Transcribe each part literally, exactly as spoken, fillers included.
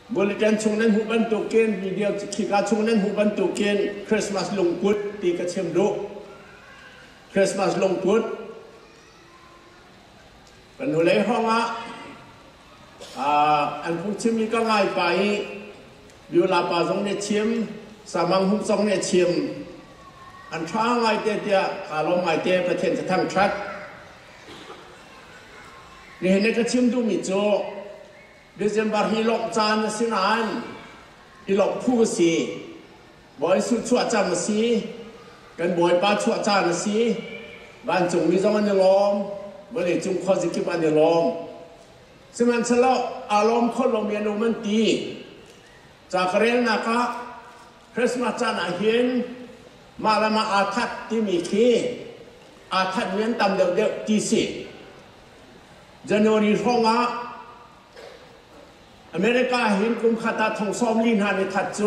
บริการช่วงนั้นหูบันตุเกนวิดีโอขีการช่วงนั้นหูบันตุเกนคริสต์มาสลงกุดตีกระเทียมดุคริสต์มาสลงกุดเป็นหัวเลยห้องอ่ะอันผู้ชิมมีก็ง่ายไปอยู่ลาปาสงเนี่ยชิมสามังหุกสงเนี่ยชิมอันช้าง่ายเตี้ยเตี้ยขาลงง่ายเตี้ยประเทศจะทั้งชัดนี่เห็นในกระชิมดูมิโจเดือนบาร์ฮิลอกจานสินานฮิลอกผู้สีบอยสุดชั่วจานสีกันบอยป้าชั่วจานสีบ้านจงมีจงอันเดลอมบริจงข้อสิกิบันเดลอมสมันฉลาดอารมณ์คนลมเมียนมันตีจากเรื่องนักคริสต์มาสจานอาเห็นมาละมาอาทัดที่มีคีอาทัดเมียนตำเดียวเดียวที่สิจันวารีห้องอ่ะอเมริกาเห็นกลุ่มขัดตาทองซ้อมลินหาในทัดจุ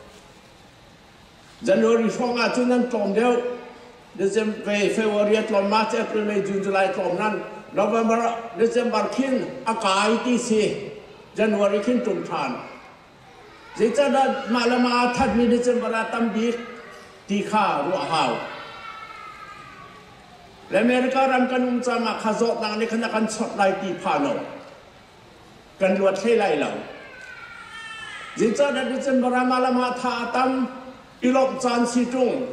จันวารีห้องอ่ะจุนั้นตรงเดียวเดือนเฟเฟวอรีตลอมมาร์ชเอพริลเมย์จูนจุลายตรงนั้นโนเวมเบอร์เดือนบาร์คินอากาศที่สิจันวารีคินตุนทานจิตใจนั้นมาละมาทัดมีเดือนบาร์ตั้มบีตีข้ารัวหาวและอเมริการำกันอุ้มจามาขจรนางในขณะการช็อตไล่ตีพานอกันรวดให้ไล่เหล่าจิตใจนั้นเดือนบาร์มาละมาท่าตั้มอิลบจานสิจุง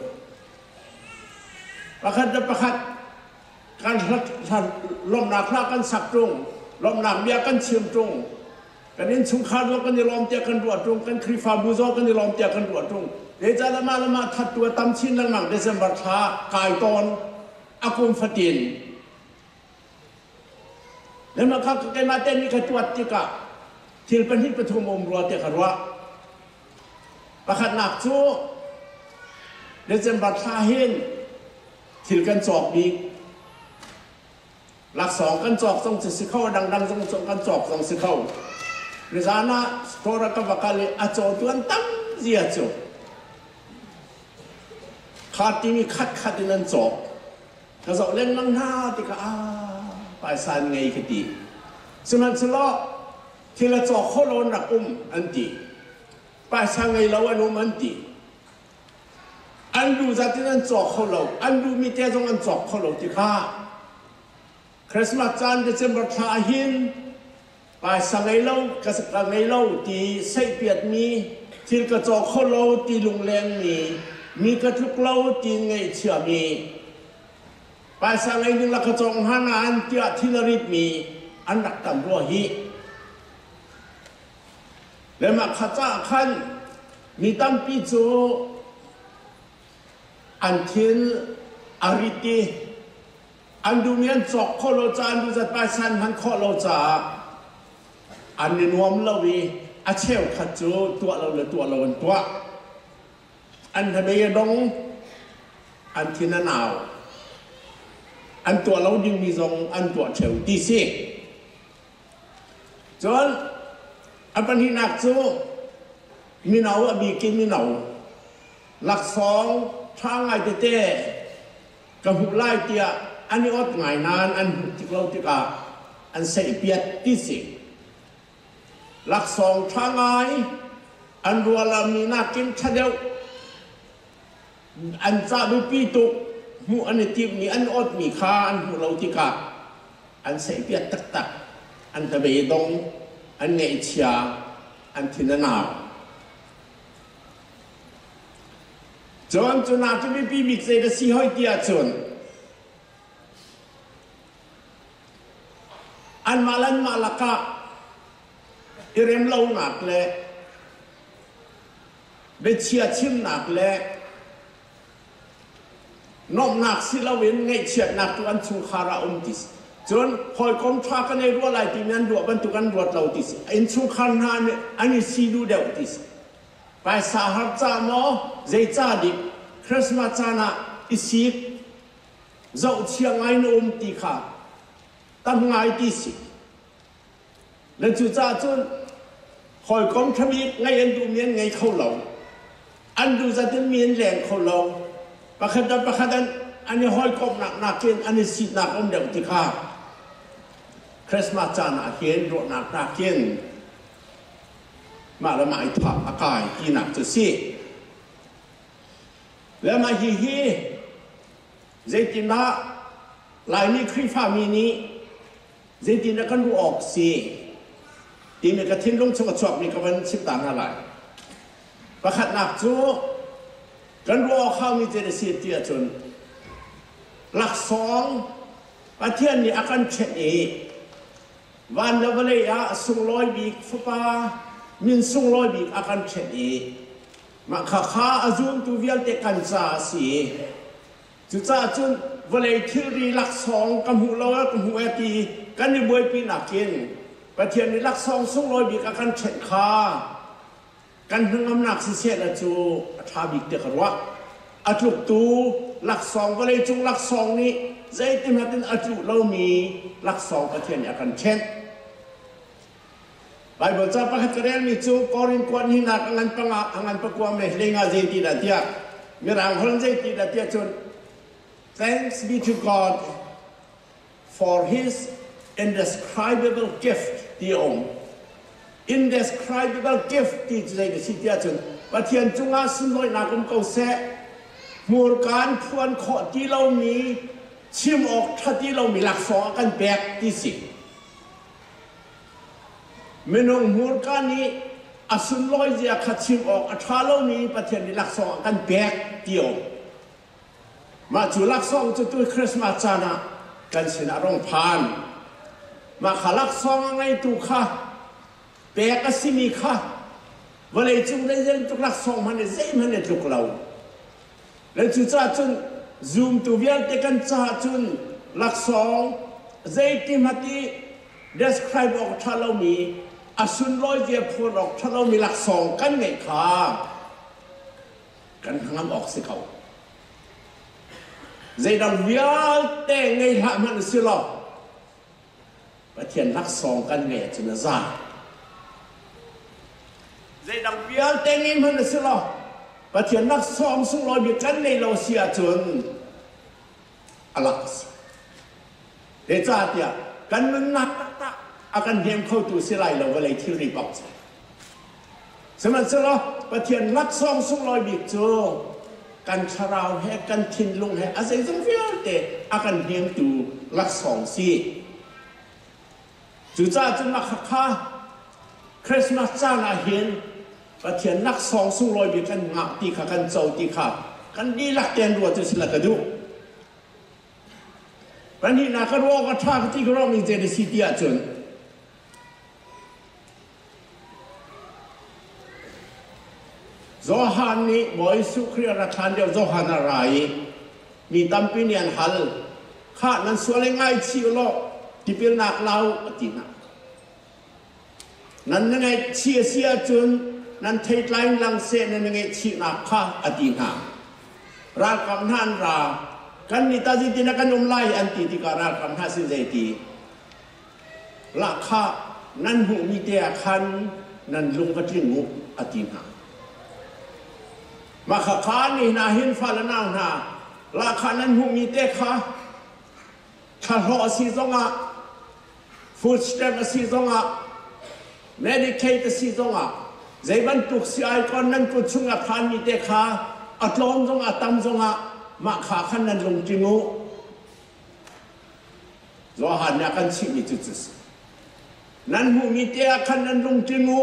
ประคัดประคัดการลมหนักพลากันสับตรงลมหนักเบียกันเชื่อมตรงกันนี้ชุงคาดว่ากันจะลมเตียกันรัวตรงกันครีฟาบูโซกันจะลมเตียกันรัวตรงเดี๋ยวจะละมาละมาทัดตัวตั้มชิ้นหลังๆเดซบัตท้ากายตอนอากุมฟตินแล้วมาข้ากันมาเต้นนี่ขจวดจิกะที่เป็นที่ประทุมอมรัวเตียกันว่าประคัดหนักชูเดซบัตท้าเห็นที่กันจอกบีหลักสองกันจอกส่งสิเข้าดังๆส่งส่งกันจอกส่งสิเข้าเรื่องนั้นสตอร์กับว่ากันเลยอาจจะตัวตั้งเสียจบขาดที่มีขัดขัดที่นั่นจบกระสอบเล่นมังหน้าที่ก็อ่าไปสันไงคดีสมันสละที่ละจอกเขาโลนรักอุ้มอันตีไปสังไงเราอันอุ้มอันตีอันดูจากที่นั่นจอกเขาเราอันดูมีแต่ตรงอันจอกเขาเราที่ข้าคริสต์มาสจันทร์เดือนบัตรหินไปสังไงเรากระสังไงเราที่ใส่เปียดมีที่กระจอกเขาเราที่ลุงแรงมีมีกระทุกเราที่ไงเชื่อมีไปสังไงนึงละกระจองหานานเจ้าที่ละริดมีอันดักตำรัวฮีแล้วมาข้าจ้าขันมีตั้มปีโจอันเทนอาริตีอันดูเมียนจอกข้อโลจาอันดูจัดไปสันมันข้อโลจาอันนี้นวมเราวีอาเชลขัดจูตัวเราเลยตัวเราตัวอันทำไมดงอันที่นั่นเอาอันตัวเราดึงมีทรงอันตัวเฉลตีสิจนอันปัญหาหนักจูมีหนาวอบีกินมีหนาวหลักสองทางไอเต้กับหุบไล่เตียอันนี้อดง่ายนานอันที่เราที่กาอันเสียเปียดที่สิหลักสองทางไออันรัวลามีนักกินชาเดียวอันซาบิปีตุหูอันนี้ที่มีอันอดมีค่าอันหูเราที่กาอันเสียเปียดตักตักอันตะเบดงอันเนเชียอันทินนาจนจนอาจจะไม่ปีบิกเซดสีห้อยเตียจนอันมาลันมาลักะอิเรมเล่าหนักเลยเบเชียชิมหนักเลยน้องหนักสิเราเว้นไงเชียหนักตัวอันสุขาราอุมติสจนคอยคมทากันในรัวไหลที่นั้นรัวบรรทุกันรัวเราติสอินสุขานานอันนี้ซีดูเดียวติสไปสาหัสจามอใจจ่าดิคริสต์มาสจานะอิสิกเจ้าเชียงไงนุ่มตีขาตั้งไงตีสิแล้วจู่จ้าจนคอยคมทวีไงอันดูเมียนไงเขาเราอันดูจะเป็นเมียนแรงเขาเราประคันประคันอันนี้หอยคมหนักหนักเกินอันนี้สิหนักอมเดียวตีขาคริสต์มาสจานะเห็นรถหนักหนักเกิน จมาละมาอีถามอากาศกินหนักจะสิแล้วมาฮีฮีเจตินะลายนี้คริฟ้ามีนี้เจตินะกันรู้ออกสิทีนี้ก็ทิ้งลงชกชกนี่ก็เป็นสิบต่างอะไรประคัดหนักจูกันรู้ออกเข้ามีเจริญสิทธิ์จนหลักสองประเทศนี้อาการเช่นนี้วันละวันเลยอะส่งลอยบีกฟ้ามินส่งลอยบีกอาการเช่นนี้มาข้าข้าอาจุนตัวเวียนเตกันจ้าสิจุจ้าจุนวันเลยที่รีหลักสองกำหูลอยกำหูเอตีกันในบวยปีนักกินประเทศนี้หลักสองส่งลอยบีกอาการเช่นข้ากันทั้งน้ำหนักสิเสียละจูทาบิกเด็กรัวอาจุตูหลักสองวันเลยจุงหลักสองนี้ใจเต็มหัดอาจุเรามีหลักสองประเทศนี้อาการเช่นไบเบิลจะประคัตเรียนมิจูกอรินกวนหินักอันปังอันปักวามเมเลงาเจติดาเตียมีรางฮอลเจติดาเตียจน Thanks be to God for His indescribable gift ที่องค์ indescribable gift ที่ใจในสิทธิจนประเทศจุงอาสุนอยนักอมเกาเสมูลการพวนขอที่เรามีชิมออกถ้าที่เรามีหลักสองกันแบกที่สิเมนงมูลการนี้อาสุนลอยเสียขัดชิมออกอัฐาเรามีประเทศนี้หลักสองกันแบกเดียวมาจุหลักสองจะตัวคริสต์มาสจานะกันเสนารงพานมาขาหลักสองไงตุค่ะแบกก็สิมีค่ะวันเลยจุงได้ยังตุหลักสองมันเนี่ยเจ็บมันเนี่ยตุกเราแล้วจุจ้าจุนซูมตัวเวียนเตกันจ้าจุนหลักสองเจติมาตี describe ออกถ้าเรามีอาสุนลอยเดียพูดออกถ้าเรามีหลักสองกันไงค่ะกันทั้งนั้นออกสิเขาเจดังเวียนเตไงละมันสิล่ะประเทศหลักสองกันไงจุนจ้าเจดังเวียนเตไงมันสิล่ะประเทศนักสองสุงลอยบีกันในเราเสียจนอะไรเดี๋ยวจ้าเดียกันมันนักตักอาการเยี่ยมเข้าตัวเสียไรเราเวลาที่รีบออกสมัยเสร็จแล้วประเทศนักสองสุงลอยบีโจกันชราวแห่กันทินลงแห่อาศัยสงเฟียเตอาการเยี่ยมตัวนักสองสี่จู่จ้าจนนักข้าคริสต์มาสจ้าหน้าเห็นประเทศนักสองสุงลอยบีกันงักตีขากันเจ้าตีขากันดีหลักเตียนรัวจะสิลักกระดูวันนี้นักรัวก็ท่าที่เรามีเจดีสิทธิจนโจฮันนี่บอยสุครีรักขันเดียวโจฮันอะไรมีตั้มปีนียนฮัลข้านั้นสวยง่ายชิวโลที่เป็นนักเล่าตีนักนั้นยังไงเชียเสียจนนั้นเทศไลน์ลังเซนนั่นไงชีนักข้าอดีนาราคำท่านรากันนิตาจิตินักันอมไลอันติติการาคำท่าสิเจติราคานั้นหูมีเดียคันนั้นลุงกระทิงงูอดีนามาข้าขานี่นาหินฟ้าละนาวนาราคานั้นหูมีเดียค่ะข้าหอสีจงอ่ะฟูดสเต็ปสีจงอ่ะเมดิเคทสีจงอ่ะใจบรรทุกสิไอคอนนั้นกุศลทานมีเตขาอัตลมจงอัตมจงอะมาขาขันนั้นลงจิงูโลหันยากันชิมิจุดสนั้นหูมีเตะขันนั้นลงจิงู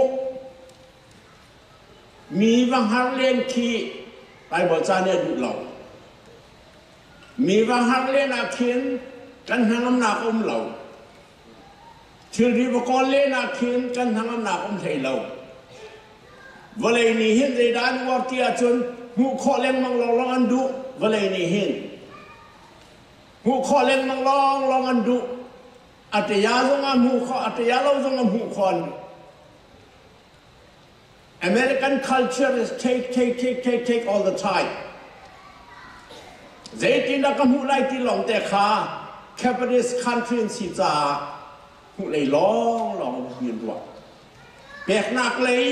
มีวังฮาร์เลนคีไปบอกจานเนี่ยดูเรามีวังฮาร์เลนอาเขียนกันทางอำนาจอมเราชื่อรีบกรเลนอาเขียนกันทางอำนาจอมไทยเราวันนี้เห็นในด้านวัดที่อาจารย์หูข้อเล่นมังลองลองอันดูวันนี้เห็นหูข้อเล่นมังลองลองอันดูอัตยาจงอ่ะหูข้ออัตยาเราจงอ่ะหูข้อ American culture is take take take take take all the time เจตินักหูไล่ที่หลงแต่ขา capitalist country สิจ้าหูไล่ลองลองยืนตัวแบกหนักเลย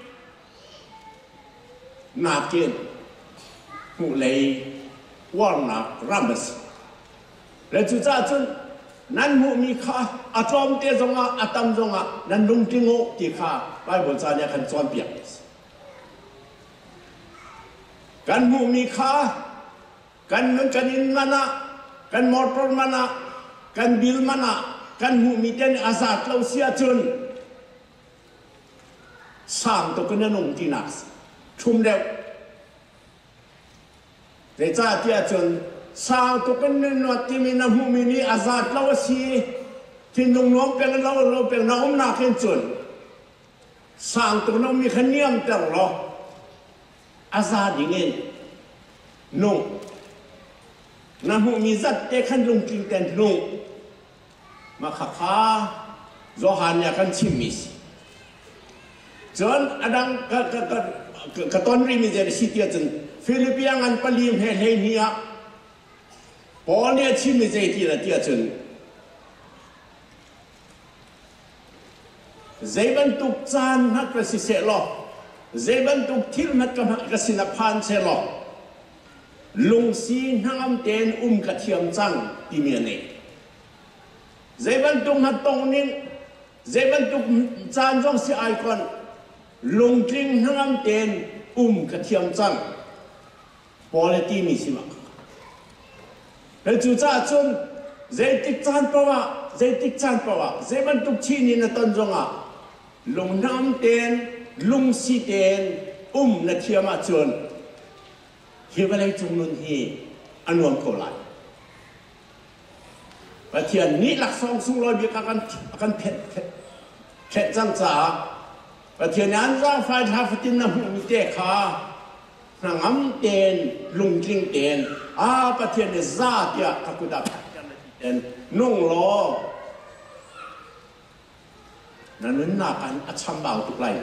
นาเกนหูเลยว่านักรัมส์และจุดจ้าจนนั้นหูมีข้าอาตอมเตจงอ่ะอาตมจงอ่ะนั้นลุงจิงโง่ที่ข้าไปบนจานเนี่ยกันจอนเปียกกันหูมีค่ากันนึงกันอินมานะกันมอเตอร์มานะกันบิลมานะกันหูมีเต้นอาซาดเราเสียจนสร้างตัวกันนงที่นักชุมเดียวแต่จ้าเจ้าจนสร้างตัวกันนนวดที่มีน้ำหูมีนี่อาซาดเราเสียที่นงน้องเป็นเราเราเป็นน้องนักเห็นจนสร้างตัวน้องมีขณียมแต่เราอาซาดอย่างนี้นงน้ำหูมีจัดเด็กขันลงกินแต่นงมาขับข้าโจฮันยากันชิมิสจนอดังก็ก็ก็ก็ตอนรีมิเจอร์สิทธิ์จนฟิลิปปินส์ปลีมเฮเฮนียพอเนี่ยชิมิเจที่ละที่จนเจบันตุกจานนักกษัตริย์ล่ะเจบันตุกทิลนักกษัตริย์พันเชล่ะลุงซีน้ำเต็นอุ้มกระเทียมจังที่เมียนี่เจบันตุกนัดตรงนี้เจบันตุกจานจงเสียไอคอนลุงกลิ้งน้ำเต็นอุ้มกระเทียมจังพอเลยที่มีสิมาแล้วจู่จ้าจนเจติกจานปะวะเจติกจานปะวะเจบันตุกชีนี่นัดต้นจงอ่ะลุงน้ำเต็นลุงซีเต็นอุ้มกระเทียมจนเฮียอะไรจงนุนฮีอนุมโคลายประเทศนี้หลักสองสุงลอยบีกันกันเผ็ดเผ็ดจังจ้าประเทศนั้นจ้าไฟท้าฟตินน้ำมีเตะขาหนังอ้ำเตนลุงกลิ้งเตนอาประเทศนี้ซาเตียขับกุดาเตนนุ่งล้อนั่นน่ากันอัศมบ่าวตุกไล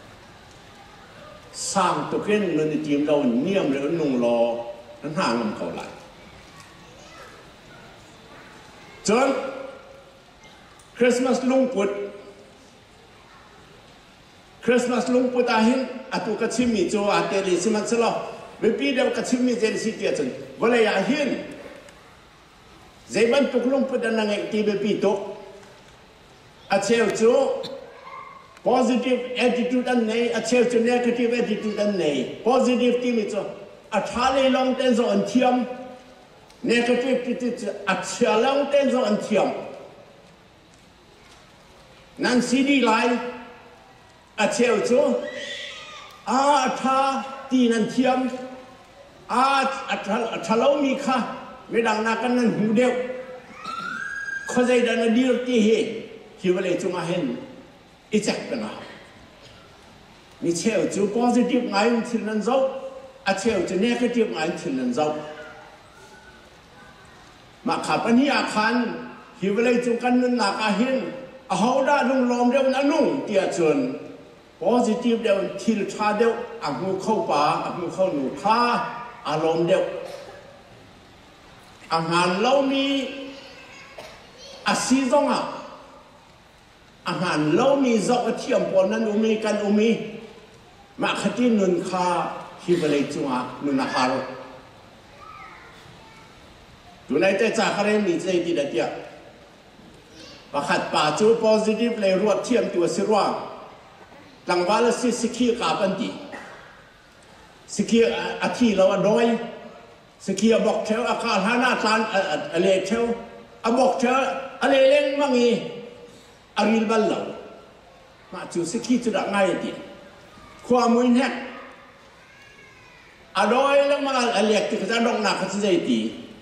สร้างตัวเก่งเงินในทีมเราเนียมเลยนุ่งล้อนั้นห่างมันเขาไหลจนคริสต์มาสลุงปุดคริสต์มาสลุงปุดอาหินอาตุกัชิมิโจอาเตลิสิมันสลอเมื่อปีเดียวกัชิมิเจลิสิเตียจนวันเลยอาหินเจบันตุกลุงปุดนั่งเอกตีเบปีโตอาเชลโจ positive attitude อันไหนอาเชลโจ negative attitude อันไหน positive ที่มีโจอาทาเลลองเต้นโจอันเทียมnegative ที่จะอัดเชื้อลงเต้นส่วนเทียมนั่นซีดีไลน์อัดเชื้อจู่อาท่าตีนั่นเทียมอาอัดอัดเรามีค่ะไม่ดังนักกันนั่นหูเดียวเขาใจดันดีรตีเฮคิดว่าเลยจุมาเห็นอีจักกันนะมีเชื้อจู่ positive ไงที่นั่นเจ้าอัดเชื้อจู่ negative ไงที่นั่นเจ้ามาขับอันนี้อาคารหิวเลยจุกันนั่นหนักอาหินเอาได้ลงลมเดียวนั่นนุ่งเตี้ยจน positive เดียวทิลชาเดียวอักมือเข้าป่าอักมือเข้าหนูท่าอารมณ์เดียวอาหารเรามีอาศีจงอ่ะอาหารเรามีจอกเทียมปนนั้นอุมีกันอุมีมาขัดนุนคาหิวเลยจุงอ่ะนุนอาหารดูในใจจากอะไรมีใจดีเดียวประคัดป่าจู positive เลยรวดเทียมตัวสิว่าหลังวันละสิสิขีกาบันดีสิขีอาทิเราอร่อยสิขีบอกเทวอาการหาหน้าทานอะไรเทวอบอกเทวอะไรเล่นมั่งอีอาริลบัลเรามาจูสิขีจุดง่ายดีความมุ่งแหกอร่อยแล้วมาอะไรที่เขาจะลงหนักเขาจะใจดี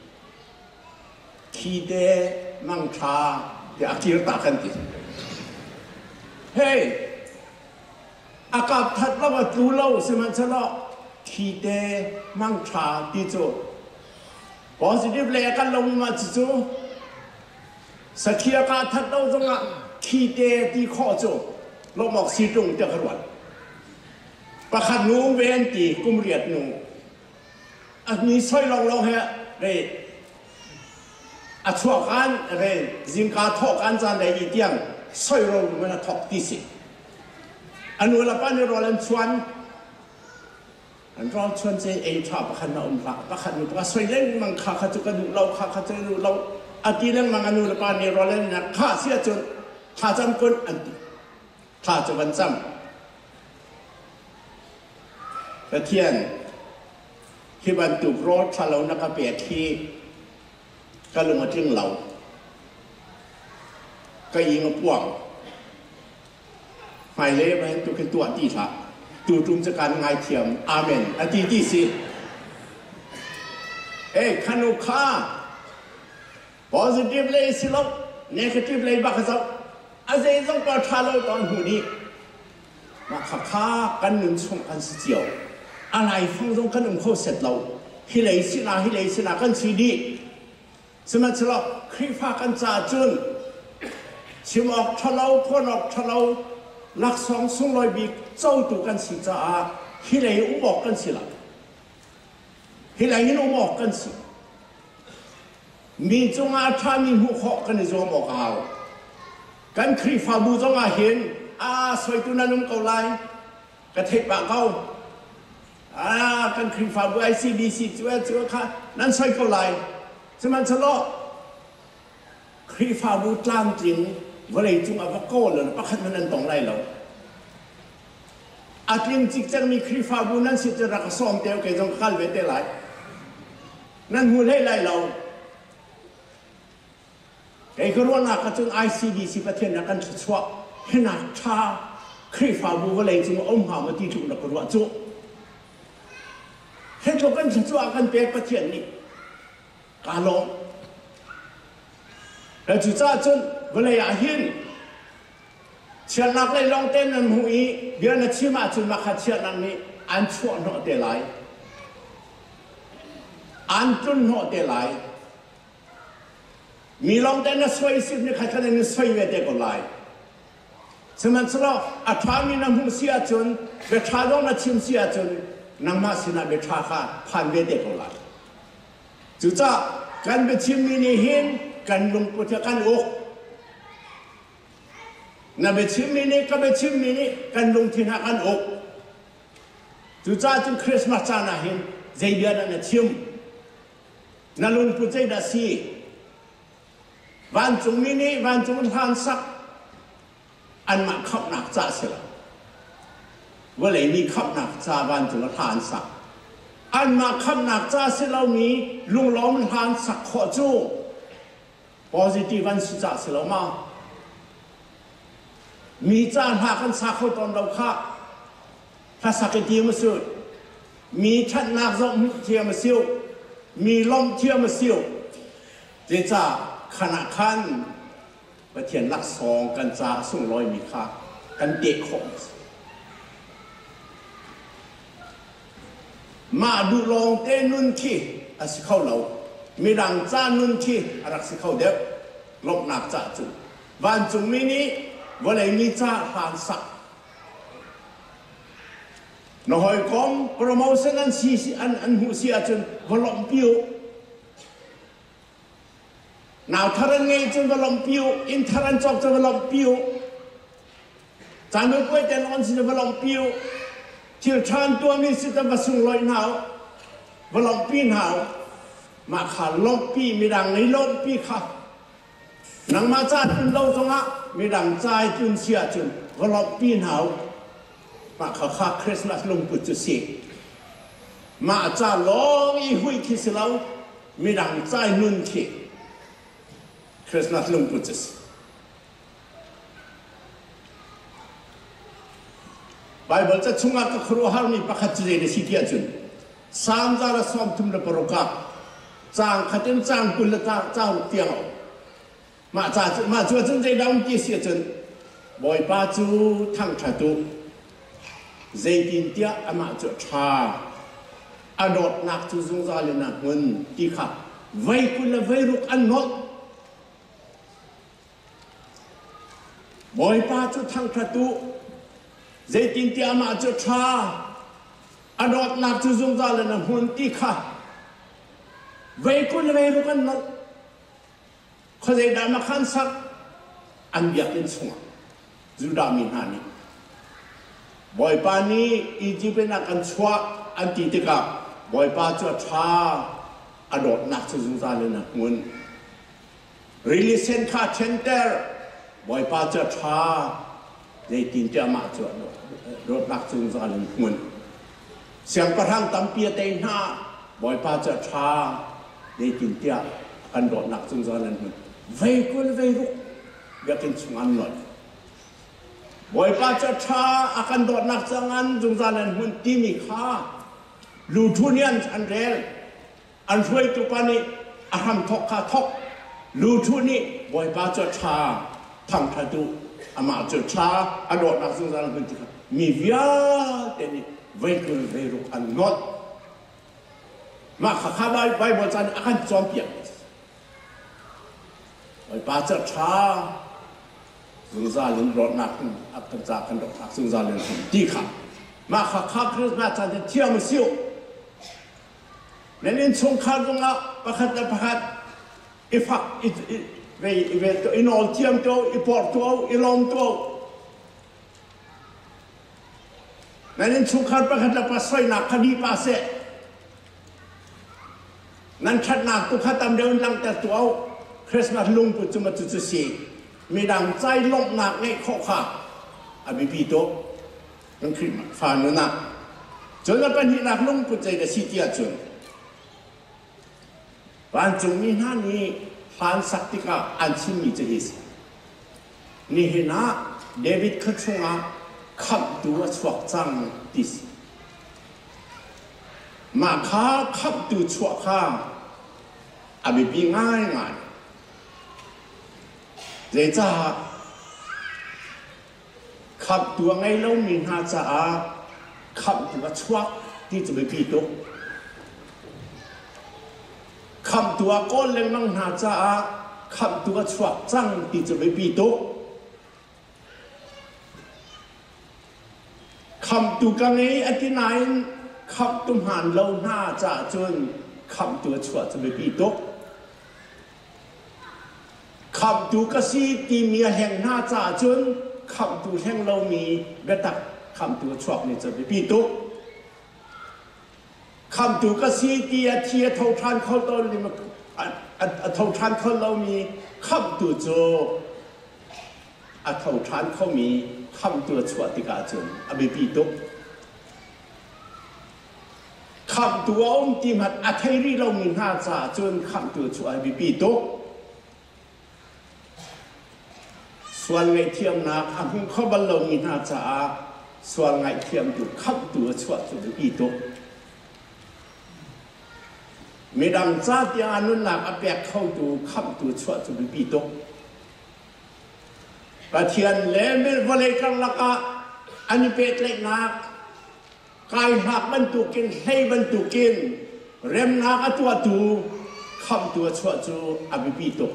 คีเดมังชาเดี๋ยวคิดตากันทีเฮ้ยอากาศทัดแล้วว่าดูเล่าสิมันจะเล่าคีเดมังชาที่จูพอสิบเลยกันลงมาจูสักขีอากาศทัดเราตรงอ่ะคีเดที่ข้อจูลงบอกสีตรงจะกระวัดประคันนูเวนตีกุมเรียดนูอันนี้ช่วยลองลองเฮ้ยอาชัวกันอะไรจิงกาทอกกันจานใดอีเตียงสอยเรามันทอกที่สิอันนู้นละป้านี่เราเล่นชวนอันเราชวนเจเอชอบประคันเราอุ้มพระประคันนู้นประคันสอยเล่นมังคาเขาจะกระดูเราคาเขาจะดูเราอาทิเล่นมังอันนู้นละป้านี่เราเล่นนะข้าเสียจนข้าจำคนอันข้าจะวันจกระเทียนที่บรรทุกรถถ้าเรานักเปียขี้ก็ลงมาทิ้งเราก็ยิงมาป่วงหายเละไปตัวเป็นตัวตีถะตัวจุ่มจะการง่ายเทียมอาเมนอธิที่สิเอ้ขนุข้า positive เลยสิลบ negative เลยบักซับอาเซต้องปลอดภัยเราตอนหูนี้มาขับข้ากันหนึ่งช่องกันสิเจียวอะไรฟังตรงกันหนึ่งเขาเสร็จเราฮิเลสินาฮิเลสินากันสีดีสมัยฉลองครีฟ้ากันจ่าจุนชิมออกทะเลาพ่นออกทะเลาลักสองสุ่งลอยบีเจ้าตุกันสิจ่าฮิเลอุบอกกันสิละฮิเลยินอุบอกกันสิมีจงอาท่ามีหูขอกันในจงบอกเอากันครีฟ้าบูจงอาเห็นอาสวยตุนันนุ่มเกาไลกระเทปปากเขาอ่ากันครีฟ้าบูไอซีบีซีจ้าจ้าค่ะนั่นสวยเกาไลสมัยฉลองครีฟ้าบูตามจริงว่าเลยจุงอวกาศเลยปักขันมันนั่นตรงไรเราอาทิตย์จิกจังมีครีฟ้าบูนั่นสิจะรักซ้อมเดียวกับจงขัลเวทไหลนั่นหูเล่ไรเราไอ้คนว่านักจุงไอซีบีซีประเทศนักกันชัวเห็นนักชาครีฟ้าบูว่าเลยจุงอมหามาที่ถูกนักรัวจุเห็นทุกกันชัวกันเป็นประเทศนี้กาลงแล้วจุจ้าจนก็เลยอยากเห็นเชียนักเลยลองเต้นนั่นหูอีเดี๋ยวนักชิมาจนมาขัดเชียนักนี้อันชั่วหนอเตลัยอันจุนหนอเตลัยมีลองเต้นนั่นสวยสิบนี่ขัดกันนี่สวยเวทก็ไลสมัยสละอัฐามีน้ำหูเสียจนเบชาดงนักชิมเสียจนน้ำมาสินาเบชาข้าผ่านเวทก็ไลจุจ้ากันเบชิมมีนี่เห็นกันลงพุทธกันอกนั่นเบชิมมีนี่ก็เบชิมมีนี่กันลงที่นักกันอกจุจ้าจึงคริสต์มาสจานะเห็นใจเดียนั่นชิมนั่นลงพุทธใจดัสีวันจงมีนี่วันจงทานสักอันมาขับหนักจ่าเสียละว่าเลยมีขับหนักจ่าวันจงทานสักอันมาคำหนักจ้าเสเรามีลุงล้อมทานสักขอจู positive วันสุดจ้าเสเรามามีจ้าหากันสักเขาตอนเราค่ะถ้าสักทีมาสุดมีชัดนักจงเทียมมาซิวมีลมเทียมมาซิวเจ้าจ้าขณะขั้นประเทียนลักสองกันจ้าส่งลอยมีค่ากันเด็กของมาดูลองเต้นุนที่อาศัยเขาเรามีดังจ้านุนที่รักษาเขาเด็กลบหนักจ้าจุวันจุมีนี้วันไหนมีจ้าผ่านสักน้อยคมโปรโมชั่นอันซีอันอันหูเสียจนวันลมพิวหนาวทารันไงจนวันลมพิวอินทารันจอกจนวันลมพิวจานไม่ป่วยแต่นอนสิจนวันลมพิวที่ชานตัวมีสิทธิ์มาส่งลอยหนาววันลมปีหนาวมาขาลมปีมีดังในลมปีค่ะนังมาจ้าจุนเราตรงอ่ะมีดังใจจุนเสียจุนวันลมปีหนาวมาขาข้าคริสต์มาสลงปุจจุสีมาจ้าลองอีหุยคิสเรามีดังใจนุนที่คริสต์มาสลงปุจจุสีไบเบิลจะชุ่งอักครัวฮาร์มีประคัตเจริญสิทธิจุนสามจาระสอมทุ่มระปรกาจางขัดเต็มจางกุลจางจางเตียงมาจ้ามาจวดจนใจดำกี่เสียจนบ่อยป้าจูทั้งชาตุใจกินเตียอามาจวดชาอดอดนักจูจงจาเลนักเงินที่ขับไว้กุลไว้รุกอันนกบ่อยป้าจูทั้งชาตุใจกินเตียมาจวดชาอดอดนักจูจงจาเลนักเงินที่ขับไว้กุลไว้รุกอันนกเขาจะได้มาขันสักอันอยากเป็นสงฆ์จุดามินานีบ่อยปานี้อีจีเป็นนักอันชัวอันติดกับบ่อยปาจวดชาอดอดนักจูจงจาเลนักเงินรีลิเซนคาเชนเตอร์บ่อยปาจวดชาใจกินเตียมาจวดรถนักจูจงจาเลนักเงินเสียงประทังตำเปียเตนหน้าบ่อยป้าจะชาได้กินเตี้ยกันโดดหนักจึงจะนั่นมันเวกุลเวรุอยากกินสุงันหน่อยบ่อยป้าจะชาอากันโดดหนักจึงงันจึงจะนั่นมันที่มีค่าลูทุเนียนอันเรลอันช่วยตุปานีอาหารทกขาทกลูทุนี่บ่อยป้าจะชาทำทัดูอามาจะชาอันโดดหนักจึงจะนั่นมันที่มีวิญเตนี่เวกุลเวรุอันงดมาข้าข้าไปไปบนจันอาการจอมเปียกไปป้าจะช้าซึ่งซาลินรถหนักอัตจากกันดอกซึ่งซาลินดีค่ะมาข้าข้าคริสต์มาสจันเที่ยวมาซิวนั่นเองสงครามตรงนั้นประคัตประคัตอีฟักอีเวอีเวตัวอีนอลเทียมตัวอีปอร์ตัวอีลอมตัวนั่นเองสงครามประคัตประสอยนักคดีป้าเสนั่นขัดหนักตุกขัดตามเดินหลังแต่ตัวคริสต์มาสลุงปุจจุมาจุดสี่มีดังใจลงหนักในข้อขาอภิพิโตนั่นคือฟังนะจนเป็นหินักลุงปุจจัยกับสิทธิจนวันจุมีหน้านี้ผ่านสักติกาอันชิมีจะหิสนี่เห็นนะเดวิดขชงอ่ะขับตัวสวกจังดิสมาข้าขับตัวชั่วข้าอาบิบีง่ายง่ายเดี๋ยวจะขับตัวไงเรามีหน้าจะขับตัวชั่วที่จะไปปีตุกขับตัวก้อนเล็งมังหน้าจะขับตัวชั่วจังที่จะไปปีตุกขับตัวกันไงอันที่ไหนขับตุ้มหันเราหน้าจะจนขับตัวชั่วจะไปปีตุกขับตัวกษีตีเมียแห่งหน้าจะจนขับตัวแห่งเรามีเบตักขับตัวชั่วนี่จะไปปีตุกขับตัวกษีตีเทียเท่าทันเขาต้นนี่มันเท่าทันเขาเรามีขับตัวโจเท่าทันเขามีขับตัวชั่วติกาจนเอาไปปีตุกคำตัวองค์ที่มันอัธยรีเรามีหน้าจ่าจนคำตัวช่วยบิปีตุกส่วนไงเทียมนักคำเขาบัลเรามีหน้าจ่าส่วนไงเทียมอยู่คำตัวช่วยบิปีตุกมีดังจ้าที่อนุนักอเปียกเข้าดูคำตัวช่วยบิปีตุกประเทียนเล่ไม่วเลยกันละกะอันนี้เป็ดเล็กนักกายหักบรรทุกินให้บรรทุกินเร็มนักตัวตูคำตัวชั่วจูอภิปิโต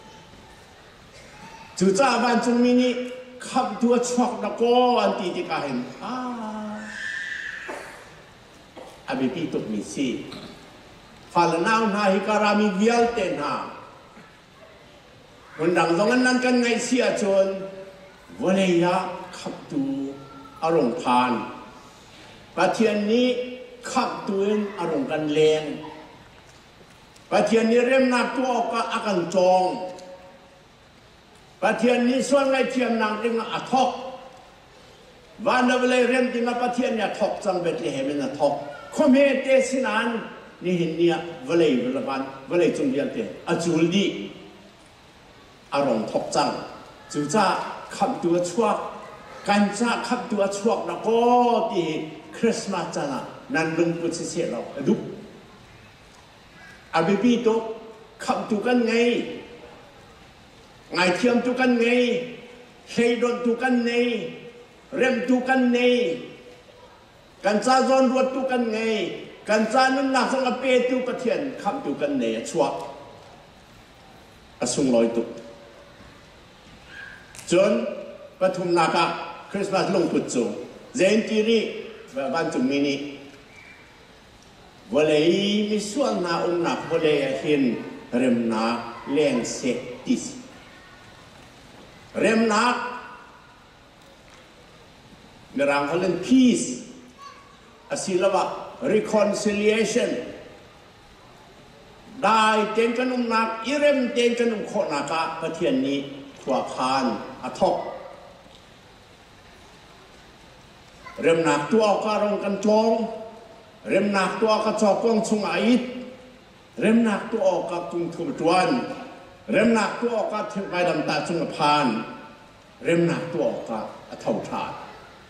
จู่จ้าบ้านจงมีนี่คำตัวชั่วนักก็อันตีที่กาเห็นอ่าอภิปิโตมีสิฟัลนาวนาฮิการามีเวียลเตนาคนดังตรงนั้นกันไงเสียจนวันนี้ยาคำตัวอารมณ์พานประเทศนี้ขับตัวอารมณ์กันแรงประเทศนี้เริ่มนับตัวออกก็อาการจองประเทศนี้ส่วนไงเทียมนางเรื่องอัทอกวันนั้นเลยเริ่มที่มาประเทศเนี่ยทอกจังเบ็ดเลยเห็นมันทอกคอมเมเตสินันนี่เห็นเนี่ยวันเลยวันละวันวันเลยจงเรียนเตะอาจูลดีอารมณ์ทอกจังจู่จ้าขับตัวชั่วการจ้าขับตัวชั่วแล้วก็ที่คริสต์มาสจ้านั่นลุงปุจิเสียเราดูอาบิบิโตขับตัวกันไงไงเทียมตัวกันไงเฮดอนตัวกันไงเร็มตัวกันไงกันจ้าจอนรวดตัวกันไงกันจ้านุ่นหนักสังเปตัวประเทียนขับตัวกันไงชั่วอสุงลอยตุจนปฐุมนาคาคริสต์มาสลงปุจจุเจนจีรีบ้านจุมินีวันเลยมีส่วนนาอุ้มนักวันเลยเห็นเริ่มนักเลี้ยงเสกติสเริ่มนักในรางเขาเล่น peace อาศิลปะ reconciliation ได้เต็นกันอุ้มนักอีเริ่มเต็นกันอุ้มโคนักประเทศนี้ขวาคานอัทอกเริ่มหนักตัวการงกันจองเริ่มหนักตัวก็จอกวงชงไอเริ่มหนักตัวออกก็กุงทุบจวนเริ่มหนักตัวออกก็ถึงไปดำตาชงพานเริ่มหนักตัวออกก็เท่าทาด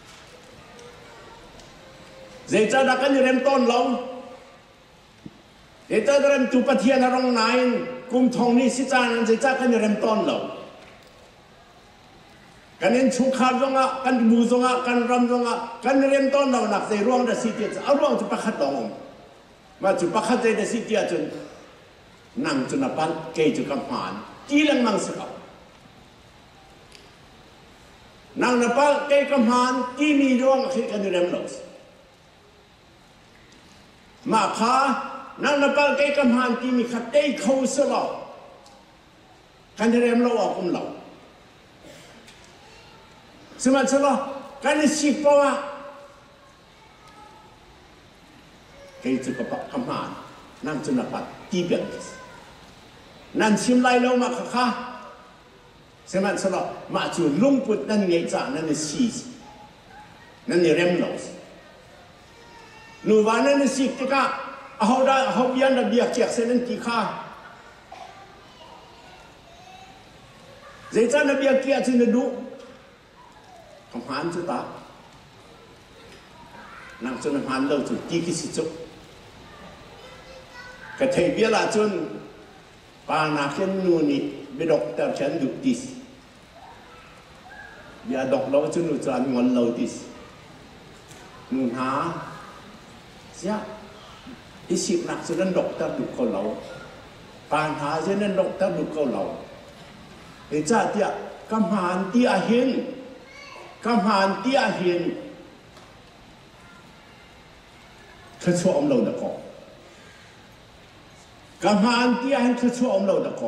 เจ้าดักกันอยู่เริ่มต้นเราเจ้าเริ่มจุปเทียนรองนายกุมทองนี้สิจานันเจ้ากันอยู่เริ่มต้นเรากันเองชุกขาดตรงอ่ะกันบูตรงอ่ะกันรำตรงอ่ะกันเริ่มต้นเราหนักใจร่วงเดสิเตียเอาร่วงจุปขัดตรงมาจุปขัดใจเดสิเตียจนนั่งจนนับปันเกยจุกำหานกี่เรื่องมังสกัดนั่งนับปันเกยกำหานกี่มีร่วงขึ้นกันอยู่เริ่มหลงมาพานั่งนับปันเกยกำหานกี่มีขัดเตยเขาสลบกันอยู่เริ่มเราออกกุมเราสมัยฉลองการสิบปัวเกยจุกปะคำหานนั่งจนนับปันกี่เบียงนั่นชิมไล่เรามาค่ะค่ะสมัยฉลองมาจูลุงปุดนั่นไงจ้านั่นนี่ซีสนั่นนี่เรมโลสนูวานั่นนี่สิที่ก้าเอาได้เอาเบียนระเบียบเกียกเส้นนั่นที่ข้าเจ้าระเบียบเกียกที่นั่นดูคำหานจุดตานั่งจนคำหานเราจุดที่กิสิจุกระเทียบเบียร์จนปานาเข็นนูนี่เบดอกเตอร์เข็นดุดิสเบียดอกเราจนนูจานงอนเราดิสนูหาเสียอิสิบนักจนนั้นดอกเตอร์ดุเขาเราปานหาจนนั้นดอกเตอร์ดุเขาเราไอ้จ้าเดียกำหานเตียเห็นกำหานเตียเห็นเขาชอบเราตะกอกำหานเตียเห็นเขาชอบเราตะก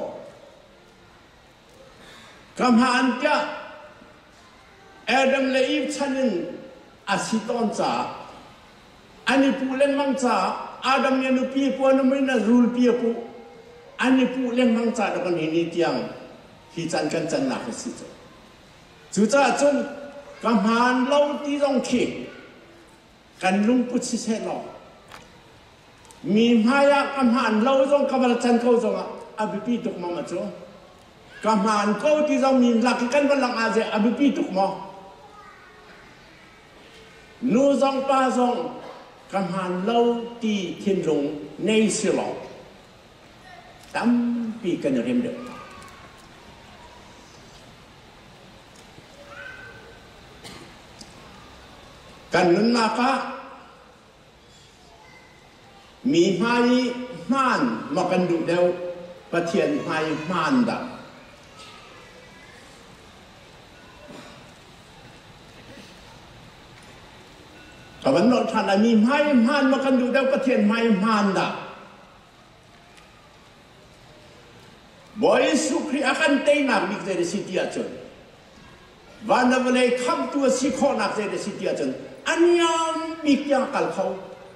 อกำหานเตียเอดัมเลยฉันนึงอาศิตอนจ่าอันนี้ผู้เล่นมังจ่าอาดัมยันปีปวนไม่น่ารูลปีปูอันนี้ผู้เล่นมังจ่าแล้วก็นี่นี่เตียงที่จันกันจันหนักสิจ้ะจุดจ้าจนกำหานเราที่ต้องเขกันลุงพุทธิเสลมีมายากำหานเราต้องกำลังจันเขาจงอ่ะอภิปีตุกมามาจ้ะกำหานเขาที่ต้องมีหลักกันบัลลังอาเจอภิปีตุกมานูจงป้าจงกำหานเราที่เทียนลงในสิลล์ตั้มปีกันเรียมเดิมกันนั้นนะคะมีไม้ม่านมากันดูเดียวประเทียนไม้ม่านดังแต่วันนั้นท่านมีไม้ม่านมากันดูเดียวประเทียนไม้ม่านดังบ่อยสุขที่อาการเตยนักมิกเจริสิทธิอาจารย์วันนั้นเลยคำตัวสิขอนักเจริสิทธิอาจารย์อันนี้มิกยังกัลเขา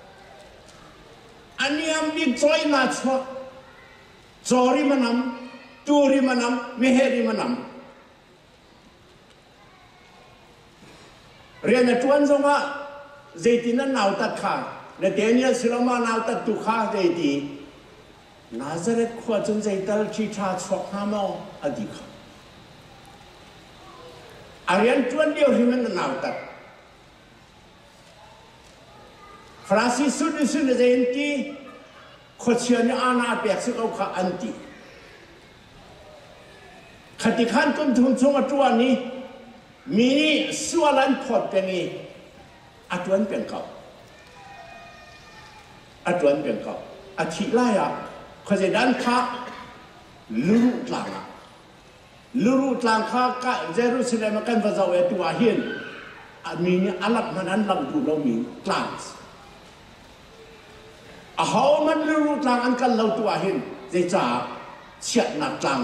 อันนี้มิกจอยนัดชัวจอริมันนำตูริมันนำเมเฮริมันนำเรียนจวนจงว่าเจตินันนาวตัดขาในเดือนนี้สิลมานาวตัดตุขาเจตินาซาเรตขวดจนเจตัลชิชาชกฮามออดีขาอาเรียนจวนเดียวที่มันนาวตัดฟราซิสุดสุดเจนที่ขดเชียนอาณาเปียกสุกเอาขาอันตีขติขันต้นทุนชงตัวนี้มีส่วนลันพอดเป็นนี้อัตวันเป็นเขาอัตวันเป็นเขาอาทิตย์ไล่อะเขาจะดันข้าลูรุตลางลูรุตลางข้าก็เจรุสเลมกันว่าจะเอาตัวเห็นมีนี่อัลลักมันนั้นลำดูเรามีกลางอาหามันรู้ทางอันกันเราตัวเห็นจะจ่าเฉียดหนักจัง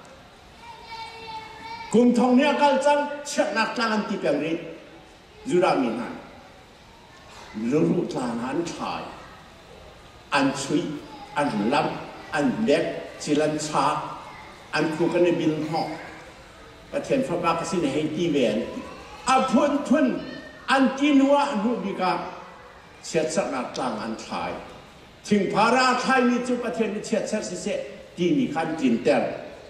กลุ่มทองเนี้ยกันจังเฉียดหนักจังอันที่เป็นฤทธิ์ยูรามินันรู้ทางอันชายอันชุยอันลับอันเด็กจิลันชาอันครูกันในบินหอกประเทศพระบาทสินให้ที่เวียนอาพุนพุนอันที่นัวรูบิกาเชียดสักนักกลางอันทายถึงภาราไทยมีจุประเทศมีเชียดเชียดเสียที่มีขั้นจินเต็ม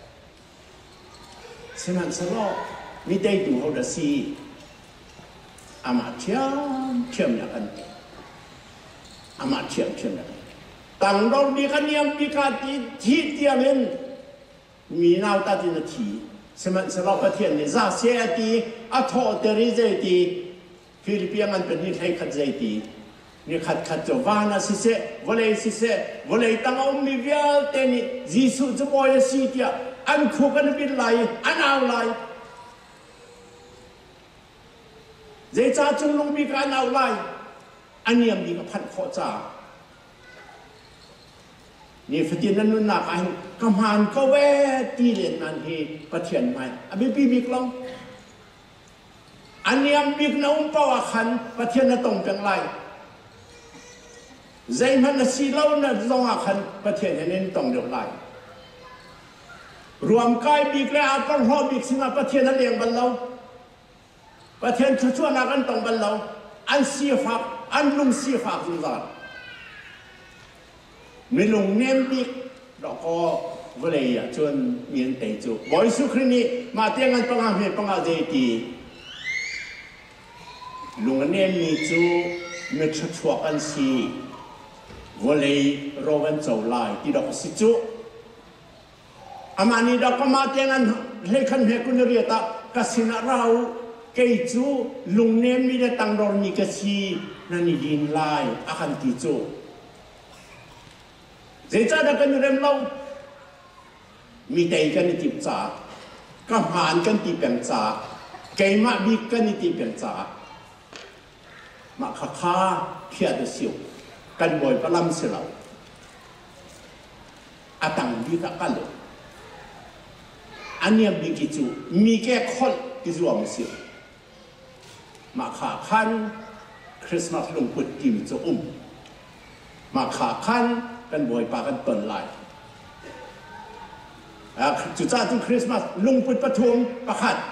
ฉะนั้นสโลมีได้ดูเขาเดซีอามาเทียมเทียมอย่างกันอามาเทียมเทียมอย่างกันต่างเรามีกันยังมีการที่ที่เดียวนั้นมีนาวตาดินทีฉะนั้นสโลประเทศนี้ซาเซียดีอัทโตเตอริเซดีฟิลิปปินส์มันเป็นที่ให้ขัดใจดีนี่ขัดขัดจวานาสิเซวเลสิเซวเลตั้งเอามีเวลเตนี่ยิสุจะบอยสิเดียอันคู่กันเป็นไรอันเอาไรเจ้าจงลงมีการเอาไรอันนี้มีกับพันข้อจ่านี่ฝินันนุนักไอ้กำหันก็เวทีเรียนนั่นเฮประเทศใหม่อันนี้ปีบิกลงอันนี้บิกน้องป้าขันประเทศนั้นต้องเป็นไรใจมันสีเหล่านั้นต้องขันประเทศนี้ต้องเดือดร้อนรวมกายบิกและอาการหอบบิกสิมาประเทศนั้นเองบรรลุประเทศชั่วๆนักอันต้องบรรลุอันเสียฝากอันลุงเสียฝากสุดยอดไม่ลงเน้นบิกเราก็วันนี้จนเมียนเตจูบอยสุครีนี่มาเตียงกันปังอาเหตุปังอาเดตีลุงเน้นมีจูไม่ชัดชัวกันสิวันนี้เราเป็นเจ้าลายที่เราสิจูอามานี่เราก็มาเตียงกันเล็กขันเฮกุนเรียตากสินาเราเกยจูลุงเน้นมีแต่ตังดอร์มีกสินั่นนี่ดินลายอาคันติจูเจ้าได้กันอยู่เรื่องเรามีแต่กันในติบจ่ากำหานกันติเป็นจ่าเกยมาบีกันในติเป็นจ่ามาข้าข้าเพียดเสียวกันบ่อยประลำเสียเราอาตังบีกับกันเลยอันนี้บีกิจูมีแค่คนที่รวมเสียวมาขาคันคริสต์มาสลงพุทธิมจะอุ้มมาขาคันกันบ่อยปากันต้นลายจุดจ้าจุดคริสต์มาสลงพุทธปฐมประคัด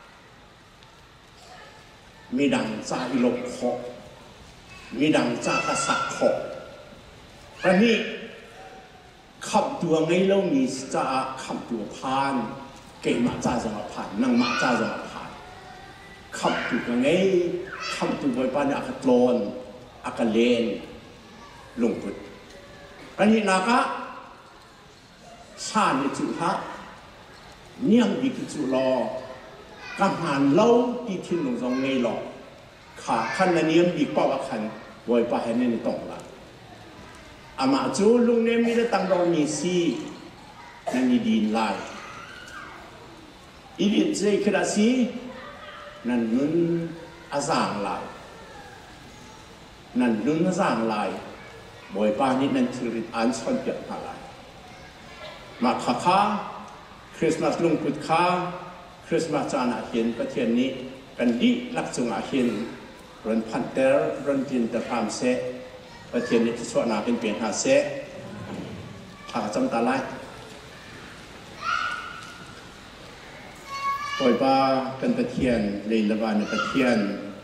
มีดังจ่าอิโลกขอมีดังจ่ากษัตริย์ขออันนี้ขับตัวไงเรามีจ่าขับตัวพานเก่งมาจ่าจะมาผ่านนั่งมาจ่าจะมาผ่านขับตัวไงขับตัวบ่อยปานอากาศร้อนอากาศเลนลงพุทธอันนี้นักะชาติจุฮะเนียงบิกจุลอกำหันเล่าที่ทิ้งลงตรงไงหรอกขาขันนั้นเนียงบิกป้าขันไว้ไปให้ในตรงละอามาจูลุงเนี่ยมีแต่ตั้งรอมีซีนั่นดีนไลอีดิเจคราซีนั่นนุ่นอาจารย์ไลนั่นนุ่นอาจารย์ไลบ่อยป้านี่นั่นถืออันชนเปียกอะไรมาข้าข้าคริสต์มาสลุงพุทธข้าคริสต์มาสจานาเห็นประเทศนี้กันดีลักษณะเห็นรันพันเตอร์รันจินตะพามเสประเทศนี้ที่สวนาเป็นเปลี่ยนหาเสหาจำตาไล่บ่อยป้าเป็นประเทศเลยละบานในประเทศ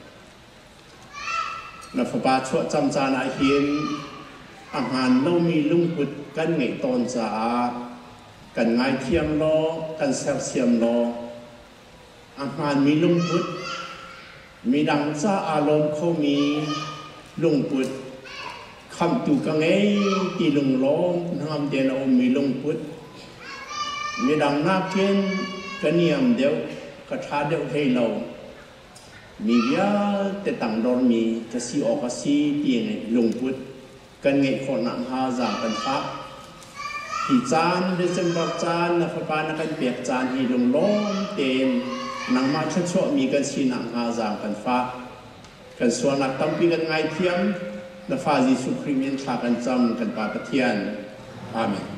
นับป้าชั่วจำจานาเห็นอาหารเรามีลุงพุดกันไงตอนจ้ากันไงเทียมล้อกันเสียบเสียมล้ออาหารมีลุงพุดมีดังจ้าอารมณ์เขามีลุงพุดคำตูกันไงตีลุงล้อทำเดียนเอามีลุงพุดมีดังนักเขียนกันเนียมเดียวกระทาเดียวให้เรามีเยอะแต่ต่างดอนมีจะสีออกก็สีตีไงลุงพุดกันเงยคนนังหาจางกันฟ้าที่จานเดซมบอกจานนักฟ้านักกันเปียกจานที่ลงล้มเต็มนังมาชั่วชั่วมีกันสีนังหาจางกันฟ้ากันส่วนนักตั้มปีกันไงเทียมนักฟ้าจีสุครีมินชากันจำกันปาปะเทียนอาเมน